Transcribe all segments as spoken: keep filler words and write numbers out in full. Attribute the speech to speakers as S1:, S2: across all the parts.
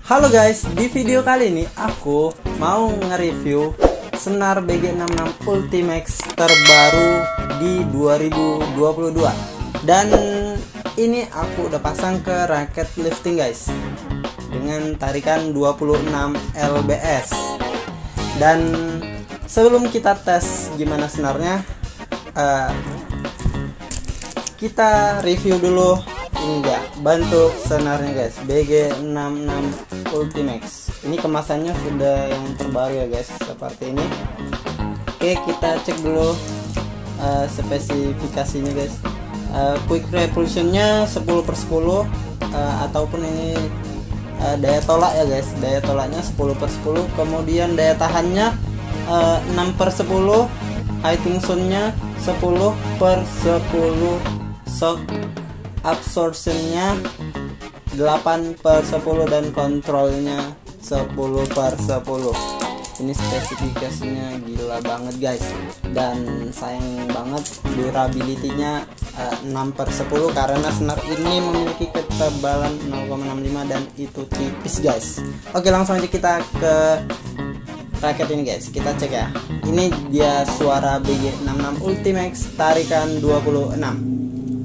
S1: Halo guys, di video kali ini aku mau nge-review senar B G enam enam Ultimax terbaru di dua ribu dua puluh dua. Dan ini aku udah pasang ke raket lifting guys, dengan tarikan dua puluh enam L B S. Dan sebelum kita tes gimana senarnya, uh, kita review dulu ini ya, bentuk senarnya guys, B G enam enam Ultimax. Ini kemasannya sudah yang terbaru ya guys, seperti ini. Oke, kita cek dulu uh, spesifikasinya guys. uh, Quick repulsionnya sepuluh per sepuluh, uh, ataupun ini uh, daya tolak ya guys, daya tolaknya sepuluh per sepuluh. Kemudian daya tahannya uh, enam per sepuluh, hitting soundnya sepuluh per sepuluh, shock absorptionnya delapan per sepuluh, dan kontrolnya sepuluh per sepuluh. Ini spesifikasinya gila banget guys, dan sayang banget durability-nya uh, enam per sepuluh karena senar ini memiliki ketebalan nol koma enam lima dan itu tipis guys. Oke, langsung aja kita ke raket ini guys, kita cek ya. Ini dia suara B G enam enam Ultimax tarikan dua puluh enam.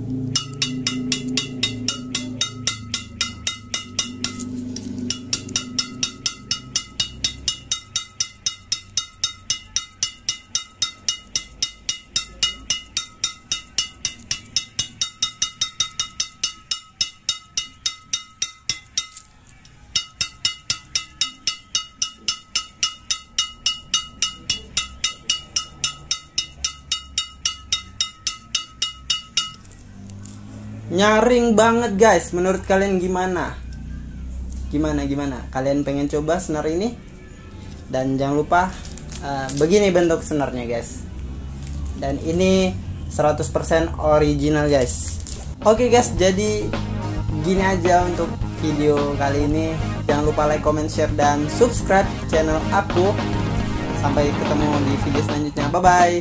S1: Nyaring banget guys, menurut kalian gimana? Gimana gimana? Kalian pengen coba senar ini? Dan jangan lupa uh, begini bentuk senarnya guys. Dan ini seratus persen original guys. Oke guys, jadi gini aja untuk video kali ini. Jangan lupa like, comment, share, dan subscribe channel aku. Sampai ketemu di video selanjutnya. Bye bye.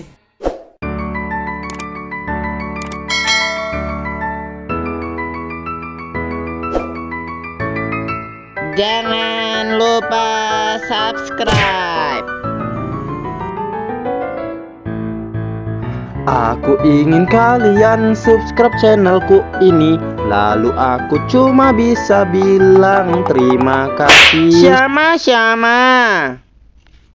S2: Jangan lupa subscribe.
S1: Aku ingin kalian subscribe channelku ini, lalu aku cuma bisa bilang terima kasih.
S2: Sama-sama.